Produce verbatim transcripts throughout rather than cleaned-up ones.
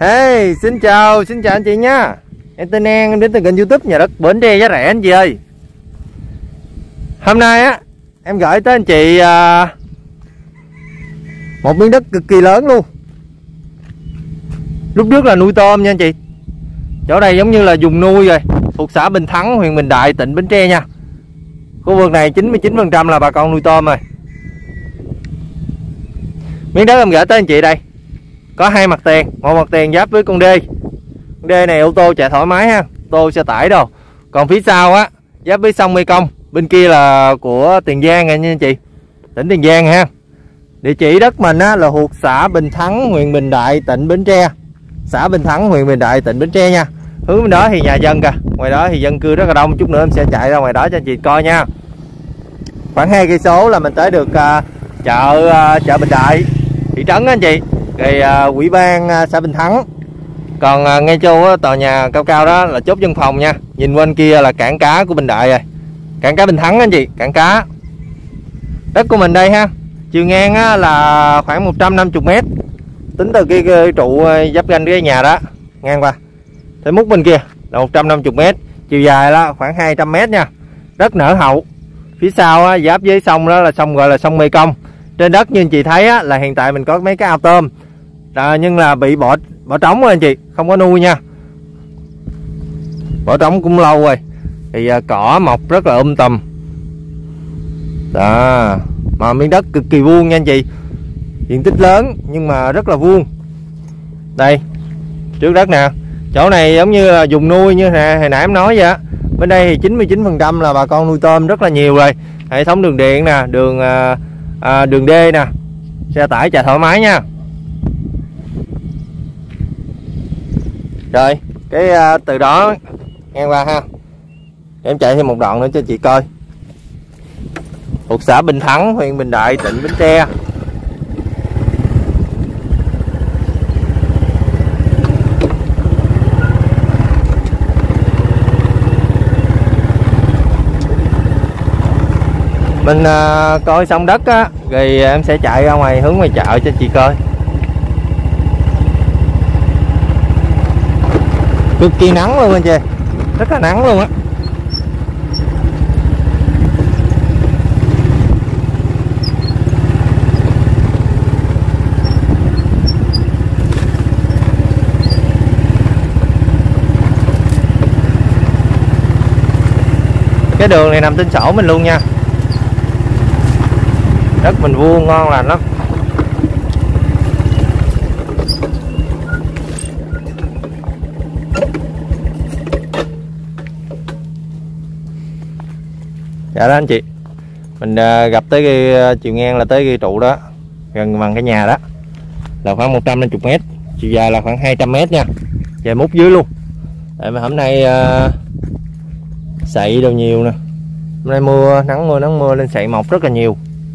Hey, xin chào, xin chào anh chị nha. Em tên An, em đến từ kênh YouTube Nhà Đất Bến Tre Giá Rẻ anh chị ơi. Hôm nay á, em gửi tới anh chị à, một miếng đất cực kỳ lớn luôn. Lúc trước là nuôi tôm nha anh chị. Chỗ này giống như là vùng nuôi rồi, thuộc xã Bình Thắng, huyện Bình Đại, tỉnh Bến Tre nha. Khu vực này chín mươi chín phần trăm là bà con nuôi tôm rồi. Miếng đất em gửi tới anh chị đây có hai mặt tiền, một mặt tiền giáp với con đê. Con đê này ô tô chạy thoải mái ha, ô tô xe tải đâu. Còn phía sau á giáp với sông Mê Công, bên kia là của Tiền Giang nha anh chị, tỉnh Tiền Giang ha. Địa chỉ đất mình á là thuộc xã Bình Thắng, huyện Bình Đại, tỉnh Bến Tre. Xã Bình Thắng, huyện Bình Đại, tỉnh Bến Tre nha. Hướng bên đó thì nhà dân kìa, ngoài đó thì dân cư rất là đông. Chút nữa em sẽ chạy ra ngoài đó cho anh chị coi nha. Khoảng hai cây số là mình tới được uh, chợ uh, chợ Bình Đại, thị trấn anh chị. Rồi uh, ủy ban uh, xã Bình Thắng. Còn uh, ngay chỗ uh, tòa nhà cao cao đó là chốt dân phòng nha. Nhìn bên kia là cảng cá của Bình Đại rồi, cảng cá Bình Thắng anh chị, cảng cá. Đất của mình đây ha, chiều ngang á, là khoảng một trăm năm mươi mét. Tính từ cái, cái trụ uh, giáp ranh cái nhà đó ngang qua tới mút bên kia là một trăm năm mươi mét, chiều dài là khoảng hai trăm mét nha. Đất nở hậu. Phía sau á, giáp với sông đó là sông gọi là sông Mê Công. Trên đất như anh chị thấy á, là hiện tại mình có mấy cái ao tôm à, nhưng là bị bỏ bỏ trống rồi anh chị, không có nuôi nha. Bỏ trống cũng lâu rồi. Thì à, cỏ mọc rất là um tùm đó. Mà miếng đất cực kỳ vuông nha anh chị, diện tích lớn nhưng mà rất là vuông. Đây trước đất nè, chỗ này giống như là vùng nuôi như nè, hồi nãy em nói vậy á. Bên đây thì chín mươi chín phần trăm là bà con nuôi tôm rất là nhiều rồi. Hệ thống đường điện nè, đường à, à, đường đê nè, xe tải chạy thoải mái nha. Rồi cái à, từ đó ngang qua ha, em chạy thêm một đoạn nữa cho chị coi. Thuộc xã Bình Thắng, huyện Bình Đại, tỉnh Bến Tre. Mình uh, coi xong đất á, rồi em sẽ chạy ra ngoài hướng ngoài chợ cho chị coi. Cực kỳ nắng luôn anh chị, rất là nắng luôn á. Cái đường này nằm trên sổ mình luôn nha. Đất mình vuông ngon lành lắm. Dạ đó anh chị, mình uh, gặp tới cái uh, chiều ngang là tới cái trụ đó, gần bằng cái nhà đó là khoảng một trăm năm mươi mét, chiều dài là khoảng hai trăm mét nha, dài mút dưới luôn. Tại mà hôm nay uh, sậy đâu nhiều nè, hôm nay mưa nắng mưa nắng mưa lên sậy mọc rất là nhiều.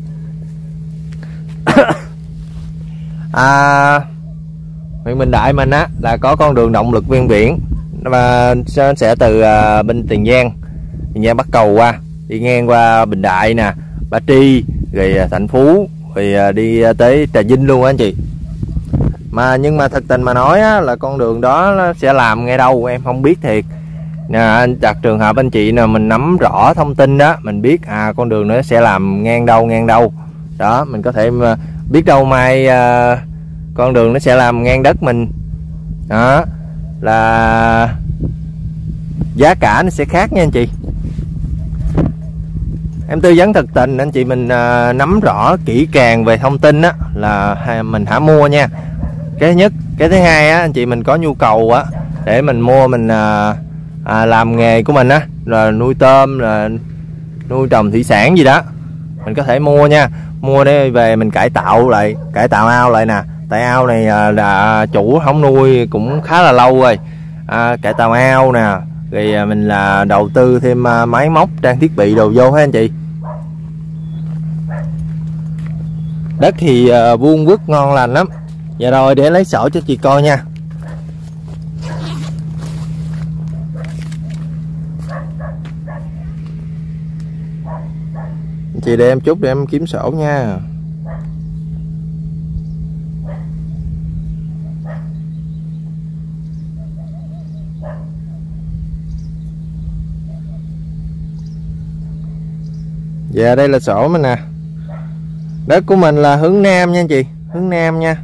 À, huyện Bình Đại mình á là có con đường động lực ven biển và sẽ từ à, bên Tiền Giang, Tiền Giang bắt cầu qua, đi ngang qua Bình Đại nè, Ba Tri, rồi Thạnh Phú, rồi đi tới Trà Vinh luôn á anh chị. Mà nhưng mà thật tình mà nói á, là con đường đó nó sẽ làm ngay đâu em không biết thiệt. Nè, anh đặt trường hợp anh chị nào mình nắm rõ thông tin đó, mình biết à con đường nó sẽ làm ngang đâu ngang đâu đó, mình có thể biết đâu mai à, con đường nó sẽ làm ngang đất mình đó, là giá cả nó sẽ khác nha anh chị. Em tư vấn thật tình anh chị mình à, nắm rõ kỹ càng về thông tin á là mình hãy mua nha. Cái thứ nhất, cái thứ hai á anh chị mình có nhu cầu á để mình mua mình à, à, làm nghề của mình á, là nuôi tôm, là nuôi trồng thủy sản gì đó, mình có thể mua nha. Mua để về mình cải tạo lại, cải tạo ao lại nè. Tại ao này à, là chủ không nuôi cũng khá là lâu rồi. À, cải tạo ao nè, rồi à, mình là đầu tư thêm à, máy móc, trang thiết bị đồ vô hết anh chị. Đất thì à, vuông vức ngon lành lắm. Dạ rồi để lấy sổ cho chị coi nha. Chị để em chút để em kiếm sổ nha. Dạ đây là sổ mình nè. Đất của mình là hướng Nam nha anh chị, hướng Nam nha.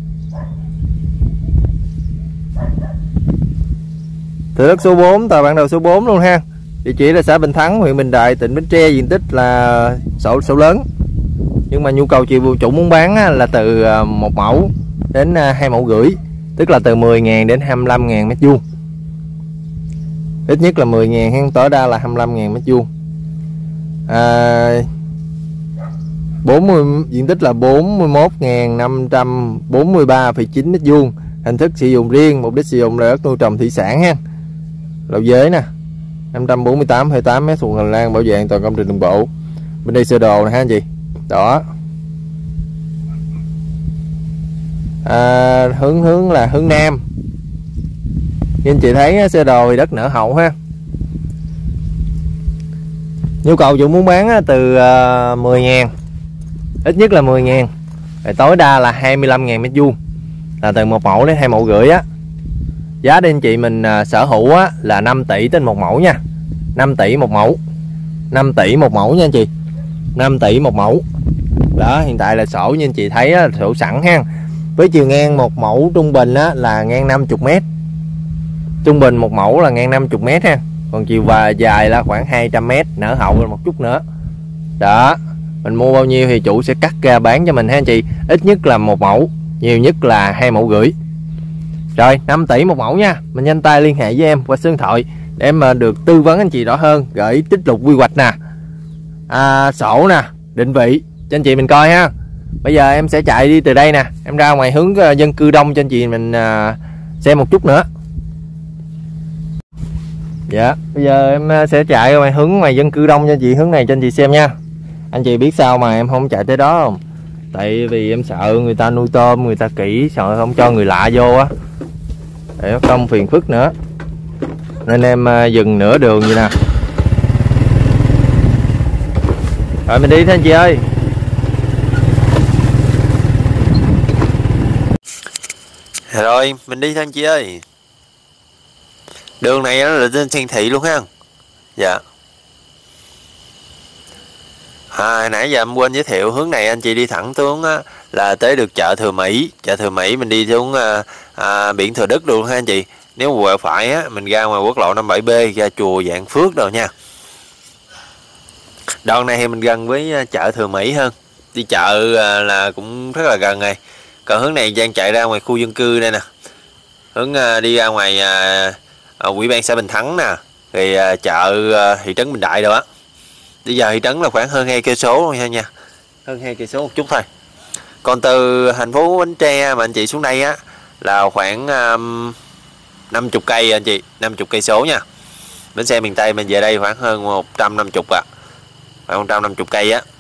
Thửa đất số bốn, tờ bản đồ số bốn luôn ha. Địa chỉ là xã Bình Thắng, huyện Bình Đại, tỉnh Bến Tre. Diện tích là sổ sổ lớn. Nhưng mà nhu cầu chiều chủ muốn bán á, là từ một mẫu đến hai mẫu rưỡi, tức là từ mười ngàn đến hai mươi lăm ngàn mét vuông. Ít nhất là mười ngàn hay tối đa là hai mươi lăm ngàn mét vuông. À, bốn mươi diện tích là bốn mươi mốt nghìn năm trăm bốn mươi ba phẩy chín mét vuông. Hình thức sử dụng riêng, mục đích sử dụng là đất nuôi trồng thủy sản ha. Lầu giới nè, năm trăm bốn mươi tám phẩy tám mét thuộc hành lang bảo vệ an toàn công trình đường bộ. Bên đây sơ đồ nè ha anh chị. Đó. À, hướng hướng là hướng Nam. Như anh chị thấy sơ đồ thì đất nở hậu ha. Nhu cầu chủ muốn bán từ mười ngàn, ít nhất là mười ngàn, tối đa là hai mươi lăm ngàn mét vuông, là từ một mẫu đến hai mẫu rưỡi á. Giá đến anh chị mình sở hữu á, là năm tỷ trên một mẫu nha. năm tỷ một mẫu, năm tỷ một mẫu nha anh chị, năm tỷ một mẫu. Đó, hiện tại là sổ như anh chị thấy á, sổ sẵn ha. Với chiều ngang một mẫu trung bình á, là ngang năm mươi mét. Trung bình một mẫu là ngang năm mươi mét ha. Còn chiều và dài là khoảng hai trăm mét, nở hậu một chút nữa. Đó, mình mua bao nhiêu thì chủ sẽ cắt ra bán cho mình ha anh chị. Ít nhất là một mẫu, nhiều nhất là hai mẫu rưỡi. Rồi, năm tỷ một mẫu nha. Mình nhanh tay liên hệ với em qua số điện thoại để em được tư vấn anh chị rõ hơn, gửi tích lục quy hoạch nè, à, sổ nè, định vị cho anh chị mình coi ha. Bây giờ em sẽ chạy đi từ đây nè, em ra ngoài hướng dân cư đông cho anh chị mình à, xem một chút nữa. Dạ, bây giờ em sẽ chạy ngoài hướng ngoài dân cư đông cho anh chị, hướng này cho anh chị xem nha. Anh chị biết sao mà em không chạy tới đó không? Tại vì em sợ người ta nuôi tôm, người ta kỹ, sợ không cho người lạ vô á, để nó không phiền phức nữa, nên em dừng nửa đường vậy nè. Rồi mình đi thôi anh chị ơi. Rồi mình đi thôi anh chị ơi. Đường này là trên siêu thị luôn ha. Dạ. À, nãy giờ em quên giới thiệu, hướng này anh chị đi thẳng xuống á, là tới được chợ Thừa Mỹ. Chợ Thừa Mỹ mình đi xuống à, à, biển Thừa Đức luôn ha anh chị. Nếu quẹo phải á, mình ra ngoài quốc lộ năm mươi bảy B ra chùa Vạn Phước rồi nha. Đoạn này thì mình gần với chợ Thừa Mỹ hơn. Đi chợ à, là cũng rất là gần này. Còn hướng này đang chạy ra ngoài khu dân cư đây nè. Hướng à, đi ra ngoài à, à, Ủy ban xã Bình Thắng nè, thì à, chợ à, thị trấn Bình Đại đâu á. Bây giờ thị trấn là khoảng hơn hai cây số thôi nha, hơn hai cây số một chút thôi. Còn từ thành phố Bến Tre mà anh chị xuống đây á là khoảng um, năm mươi cây anh chị, năm mươi cây số nha. Bến xe miền Tây mình về đây khoảng hơn một trăm năm mươi à, khoảng một trăm năm mươi cây á.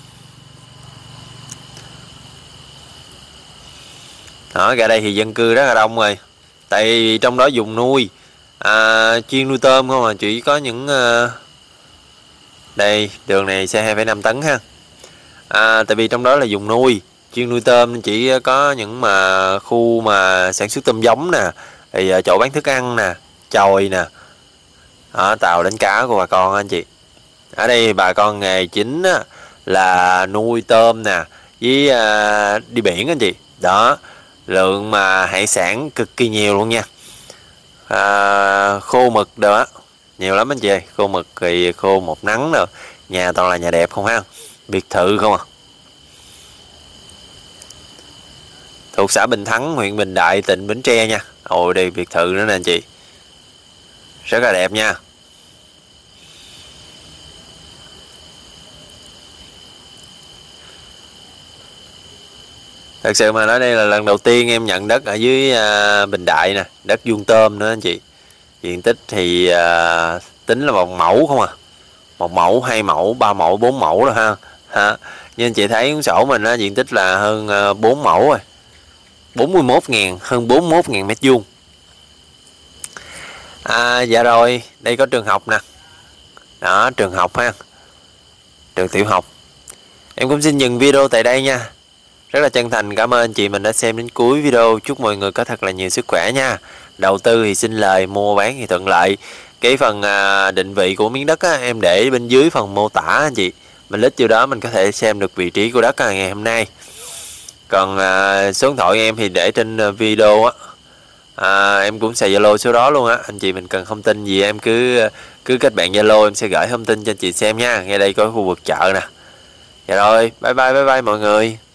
Đó, ra đây thì dân cư rất là đông rồi, tại vì trong đó dùng nuôi à, chuyên nuôi tôm không à, chỉ có những uh, đây đường này xe hai phẩy năm tấn ha. À, tại vì trong đó là dùng nuôi chuyên nuôi tôm, chỉ có những mà khu mà sản xuất tôm giống nè, thì chỗ bán thức ăn nè, chòi nè, đó, tàu đánh cá của bà con anh chị. Ở đây bà con nghề chính á, là nuôi tôm nè, với à, đi biển anh chị. Đó, lượng mà hải sản cực kỳ nhiều luôn nha. À, khô mực đồ á nhiều lắm anh chị ơi, khô mực thì khô một nắng rồi, nhà toàn là nhà đẹp không ha, biệt thự không à. Thuộc xã Bình Thắng, huyện Bình Đại, tỉnh Bến Tre nha. Ôi đây biệt thự nữa nè anh chị, rất là đẹp nha. Thật sự mà nói đây là lần đầu tiên em nhận đất ở dưới à, Bình Đại nè, đất vuông tôm nữa anh chị. Diện tích thì à, tính là một mẫu không à, một mẫu, hai mẫu, ba mẫu, bốn mẫu rồi ha. ha. Như anh chị thấy cuốn sổ mình á, diện tích là hơn à, bốn mẫu rồi, bốn mươi mốt ngàn, hơn bốn mươi mốt ngàn mét vuông. À, dạ rồi, đây có trường học nè. Đó, trường học ha, trường tiểu học. Em cũng xin dừng video tại đây nha. Rất là chân thành cảm ơn anh chị mình đã xem đến cuối video. Chúc mọi người có thật là nhiều sức khỏe nha. Đầu tư thì xin lời, mua bán thì thuận lợi. Cái phần à, định vị của miếng đất á, em để bên dưới phần mô tả anh chị. mình lít vô đó mình có thể xem được vị trí của đất ngày hôm nay. Còn à, số điện thoại em thì để trên video á, à, em cũng xài Zalo số đó luôn á. Anh chị mình cần thông tin gì em cứ cứ kết bạn Zalo, em sẽ gửi thông tin cho anh chị xem nha. Ngay đây có khu vực chợ nè. Dạ rồi, bye bye bye bye mọi người.